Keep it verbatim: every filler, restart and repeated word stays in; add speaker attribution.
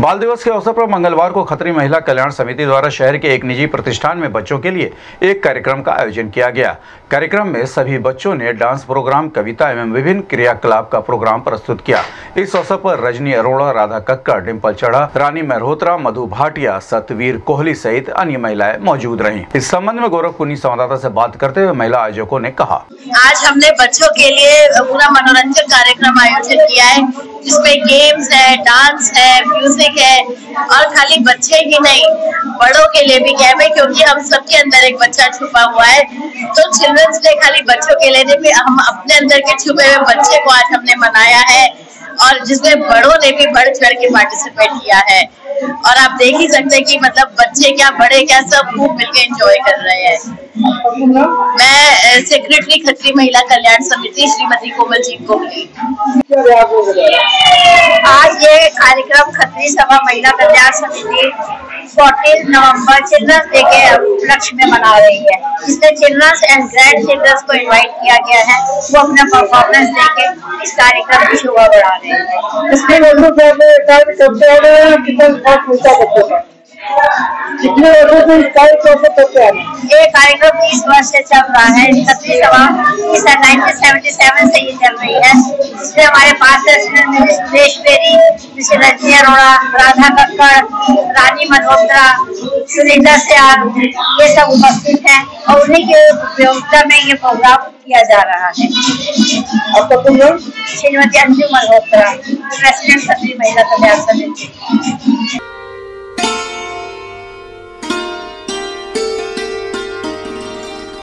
Speaker 1: बाल दिवस के अवसर पर मंगलवार को खत्री महिला कल्याण समिति द्वारा शहर के एक निजी प्रतिष्ठान में बच्चों के लिए एक कार्यक्रम का आयोजन किया गया। कार्यक्रम में सभी बच्चों ने डांस प्रोग्राम, कविता एवं विभिन्न क्रियाकलाप का प्रोग्राम प्रस्तुत किया। इस अवसर पर रजनी अरोड़ा, राधा कक्कड़, डिम्पल चढ़ा, रानी मल्होत्रा, मधु भाटिया, सतवीर कोहली सहित अन्य महिलाएं मौजूद रहीं। इस संबंध में गोरखपुर संवाददाता से बात करते हुए महिला आयोजकों ने कहा,
Speaker 2: आज हमने बच्चों के लिए पूरा मनोरंजन कार्यक्रम आयोजित किया है, जिसमें गेम्स है, डांस है, म्यूजिक है और खाली बच्चे ही नहीं बड़ों के लिए भी गेम है, क्योंकि हम सबके अंदर एक बच्चा छुपा हुआ है। तो चिल्ड्रंस डे खाली बच्चों के लिए नहीं, हम अपने अंदर के छुपे हुए बच्चे को आज हमने मनाया है और जिसमें बड़ों ने भी बढ़ चढ़ के पार्टिसिपेट किया है। और आप देख ही सकते हैं कि मतलब बच्चे क्या बड़े क्या सब खूब मिलकर एंजॉय कर रहे हैं। मैं सेक्रेटरी खत्री महिला कल्याण समिति श्रीमती कोमलजीत कोहली। आज ये कार्यक्रम खत्री सभा महिला कल्याण समिति चौबीस नवंबर चिल्ड्रंस डे के उपलक्ष्य में मना रही है, जिसमें चिल्ड्रंस एंड ग्रैंड चिल्ड्रंस को इनवाइट किया गया है। वो अपना परफॉर्मेंस देके इस कार्यक्रम की शोभा बढ़ा रहे हैं।
Speaker 3: इसमें कितने वर्षों से इस कार्यक्रम करते हैं?
Speaker 2: ये कार्यक्रम तीस वर्ष से चल रहा है। खत्री सभा इस उन्नीस सौ सतहत्तर से ये चल रही है, जिसमें हमारे पास सुरेश बेरी, रजनी अरोड़ा, राधा कक्कड़, रानी मल्होत्रा, सुनीता सियाल ये सब उपस्थित हैं और उन्हीं के उपयोगिता में ये प्रोग्राम किया जा रहा है। श्रीमती अंजुम मल्होत्रा, प्रेसिडेंट खत्री महिला कल्याण समिति।